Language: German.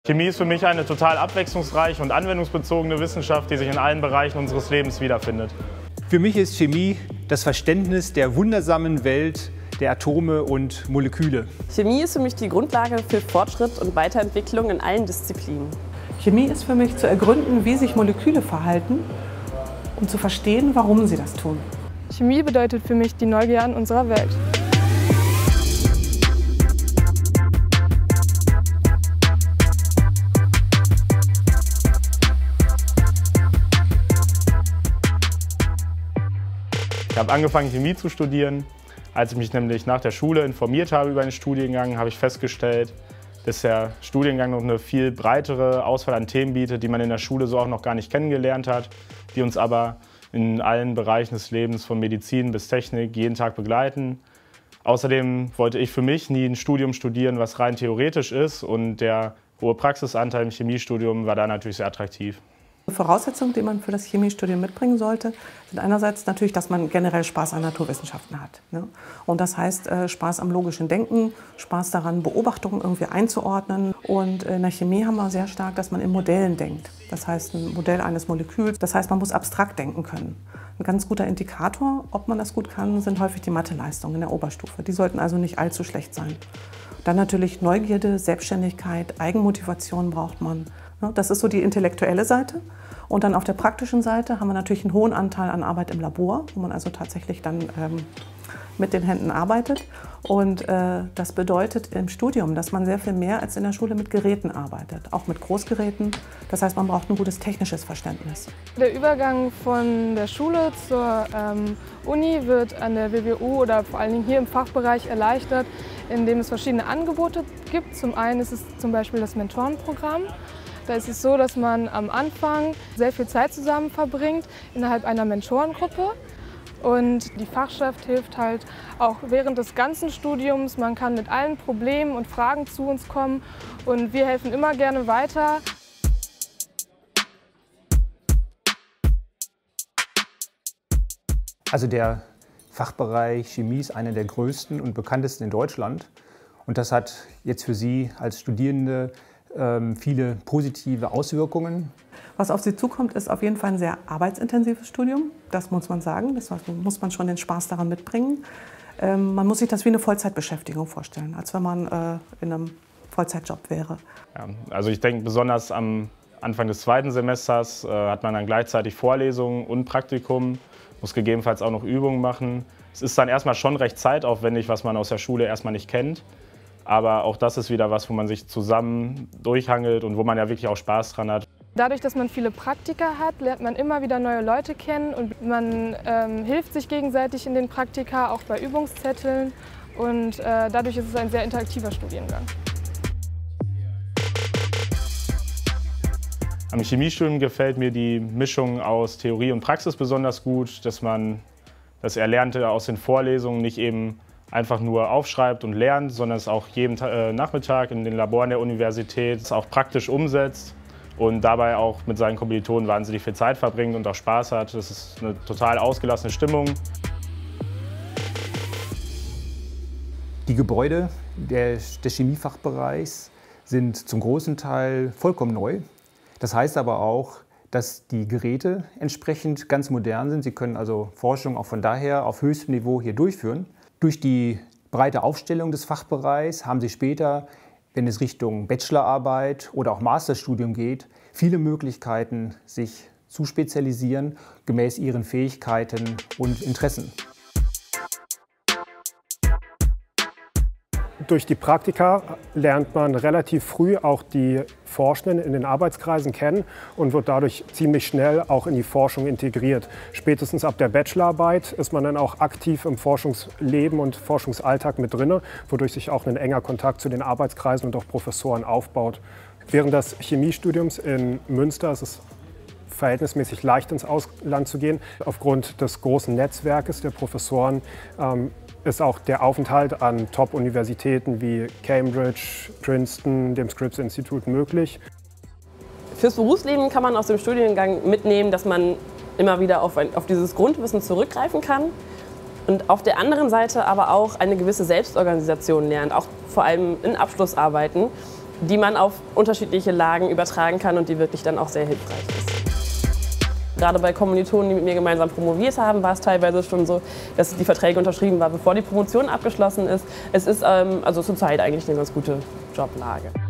Chemie ist für mich eine total abwechslungsreiche und anwendungsbezogene Wissenschaft, die sich in allen Bereichen unseres Lebens wiederfindet. Für mich ist Chemie das Verständnis der wundersamen Welt der Atome und Moleküle. Chemie ist für mich die Grundlage für Fortschritt und Weiterentwicklung in allen Disziplinen. Chemie ist für mich zu ergründen, wie sich Moleküle verhalten und zu verstehen, warum sie das tun. Chemie bedeutet für mich die Neugier an unserer Welt. Ich habe angefangen, Chemie zu studieren. Als ich mich nämlich nach der Schule informiert habe über den Studiengang, habe ich festgestellt, dass der Studiengang noch eine viel breitere Auswahl an Themen bietet, die man in der Schule so auch noch gar nicht kennengelernt hat, die uns aber in allen Bereichen des Lebens, von Medizin bis Technik, jeden Tag begleiten. Außerdem wollte ich für mich nie ein Studium studieren, was rein theoretisch ist, und der hohe Praxisanteil im Chemiestudium war da natürlich sehr attraktiv. Voraussetzungen, die man für das Chemiestudium mitbringen sollte, sind einerseits natürlich, dass man generell Spaß an Naturwissenschaften hat. Ne? Und das heißt Spaß am logischen Denken, Spaß daran, Beobachtungen irgendwie einzuordnen. Und in der Chemie haben wir sehr stark, dass man in Modellen denkt. Das heißt, ein Modell eines Moleküls. Das heißt, man muss abstrakt denken können. Ein ganz guter Indikator, ob man das gut kann, sind häufig die Matheleistungen in der Oberstufe. Die sollten also nicht allzu schlecht sein. Dann natürlich Neugierde, Selbstständigkeit, Eigenmotivation braucht man. Das ist so die intellektuelle Seite. Und dann auf der praktischen Seite haben wir natürlich einen hohen Anteil an Arbeit im Labor, wo man also tatsächlich dann mit den Händen arbeitet. Und das bedeutet im Studium, dass man sehr viel mehr als in der Schule mit Geräten arbeitet, auch mit Großgeräten. Das heißt, man braucht ein gutes technisches Verständnis. Der Übergang von der Schule zur Uni wird an der WWU oder vor allen Dingen hier im Fachbereich erleichtert, indem es verschiedene Angebote gibt. Zum einen ist es zum Beispiel das Mentorenprogramm. Da ist es so, dass man am Anfang sehr viel Zeit zusammen verbringt innerhalb einer Mentorengruppe. Und die Fachschaft hilft halt auch während des ganzen Studiums. Man kann mit allen Problemen und Fragen zu uns kommen und wir helfen immer gerne weiter. Also der Fachbereich Chemie ist einer der größten und bekanntesten in Deutschland. Und das hat jetzt für Sie als Studierende viele positive Auswirkungen. Was auf Sie zukommt, ist auf jeden Fall ein sehr arbeitsintensives Studium. Das muss man sagen. Das muss man schon den Spaß daran mitbringen. Man muss sich das wie eine Vollzeitbeschäftigung vorstellen, als wenn man in einem Vollzeitjob wäre. Ja, also ich denke, besonders am Anfang des zweiten Semesters hat man dann gleichzeitig Vorlesungen und Praktikum, muss gegebenenfalls auch noch Übungen machen. Es ist dann erstmal schon recht zeitaufwendig, was man aus der Schule erstmal nicht kennt. Aber auch das ist wieder was, wo man sich zusammen durchhangelt und wo man ja wirklich auch Spaß dran hat. Dadurch, dass man viele Praktika hat, lernt man immer wieder neue Leute kennen und man hilft sich gegenseitig in den Praktika, auch bei Übungszetteln. Und dadurch ist es ein sehr interaktiver Studiengang. Am Chemiestudium gefällt mir die Mischung aus Theorie und Praxis besonders gut, dass man das Erlernte aus den Vorlesungen nicht eben einfach nur aufschreibt und lernt, sondern es auch jeden Nachmittag in den Laboren der Universität auch praktisch umsetzt und dabei auch mit seinen Kommilitonen wahnsinnig viel Zeit verbringt und auch Spaß hat. Das ist eine total ausgelassene Stimmung. Die Gebäude des Chemiefachbereichs sind zum großen Teil vollkommen neu. Das heißt aber auch, dass die Geräte entsprechend ganz modern sind. Sie können also Forschung auch von daher auf höchstem Niveau hier durchführen. Durch die breite Aufstellung des Fachbereichs haben Sie später, wenn es Richtung Bachelorarbeit oder auch Masterstudium geht, viele Möglichkeiten, sich zu spezialisieren, gemäß Ihren Fähigkeiten und Interessen. Durch die Praktika lernt man relativ früh auch die Forschenden in den Arbeitskreisen kennen und wird dadurch ziemlich schnell auch in die Forschung integriert. Spätestens ab der Bachelorarbeit ist man dann auch aktiv im Forschungsleben und Forschungsalltag mit drin, wodurch sich auch ein enger Kontakt zu den Arbeitskreisen und auch Professoren aufbaut. Während des Chemiestudiums in Münster ist es verhältnismäßig leicht, ins Ausland zu gehen. Aufgrund des großen Netzwerkes der Professoren ist auch der Aufenthalt an Top-Universitäten wie Cambridge, Princeton, dem Scripps Institute möglich. Fürs Berufsleben kann man aus dem Studiengang mitnehmen, dass man immer wieder auf dieses Grundwissen zurückgreifen kann und auf der anderen Seite aber auch eine gewisse Selbstorganisation lernt, auch vor allem in Abschlussarbeiten. die man auf unterschiedliche Lagen übertragen kann und die wirklich dann auch sehr hilfreich ist. Gerade bei Kommilitonen, die mit mir gemeinsam promoviert haben, war es teilweise schon so, dass die Verträge unterschrieben waren, bevor die Promotion abgeschlossen ist. Es ist also zurzeit eigentlich eine ganz gute Joblage.